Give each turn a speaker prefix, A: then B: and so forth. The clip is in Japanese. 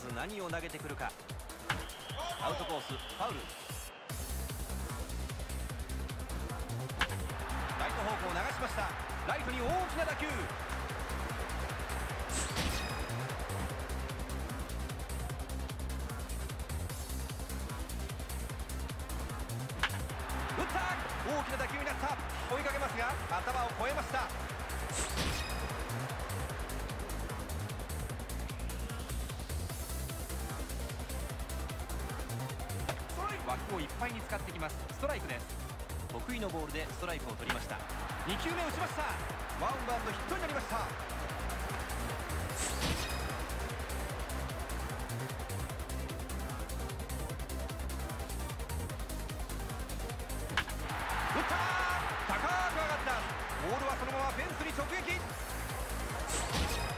A: 何を投げてくるか。アウトコース、ファウル。ライト方向流しました。ライトに大きな打球。打った。大きな打球になった。追いかけますが頭を越えました。枠をいっぱいに使ってきます。ストライクです。得意のボールでストライクを取りました。2球目打ちました。ワンバウンドヒットになりました。打った。高く上がった。ボールはそのままフェンスに直撃。